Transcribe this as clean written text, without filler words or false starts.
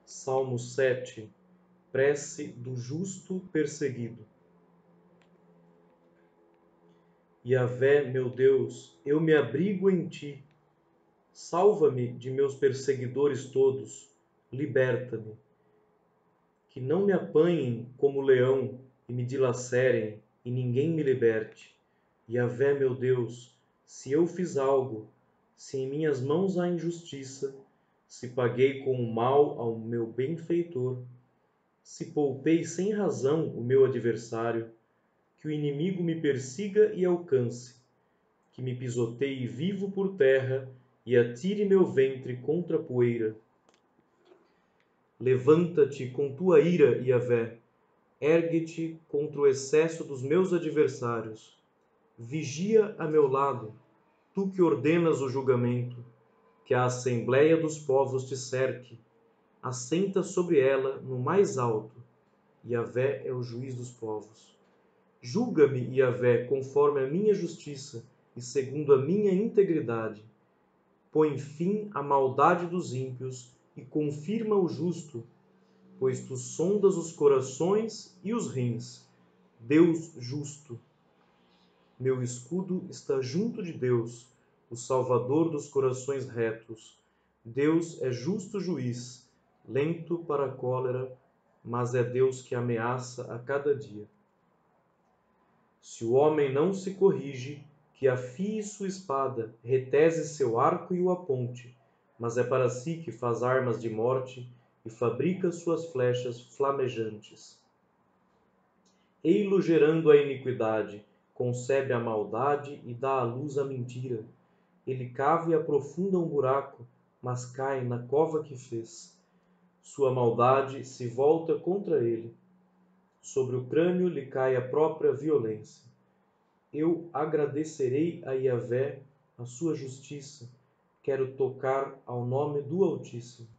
Salmo 7. Prece do justo perseguido. Yahvé, meu Deus, eu me abrigo em ti. Salva-me de meus perseguidores todos, liberta-me. Que não me apanhem como leão e me dilacerem, e ninguém me liberte. Yahvé, meu Deus, se eu fiz algo, se em minhas mãos há injustiça, se paguei com o mal ao meu benfeitor, se poupei sem razão o meu adversário, que o inimigo me persiga e alcance, que me pisoteie vivo por terra e atire meu ventre contra a poeira. Levanta-te com tua ira, Yahvé, ergue-te contra o excesso dos meus adversários. Vigia a meu lado, tu que ordenas o julgamento, que a assembleia dos povos te cerque. Assenta sobre ela no mais alto. Yahvé é o juiz dos povos. Julga-me, Yahvé, conforme a minha justiça e segundo a minha integridade. Põe fim à maldade dos ímpios e confirma o justo, pois tu sondas os corações e os rins. Deus justo. Meu escudo está junto de Deus, o Salvador dos corações retos. Deus é justo juiz, lento para a cólera, mas é Deus que ameaça a cada dia. Se o homem não se corrige, que afie sua espada, retese seu arco e o aponte, mas é para si que faz armas de morte e fabrica suas flechas flamejantes. Ei-lo gerando a iniquidade, concebe a maldade e dá à luz a mentira. Ele cava e aprofunda um buraco, mas cai na cova que fez. Sua maldade se volta contra ele. Sobre o crânio lhe cai a própria violência. Eu agradecerei a Yahvé a sua justiça. Quero tocar ao nome do Altíssimo.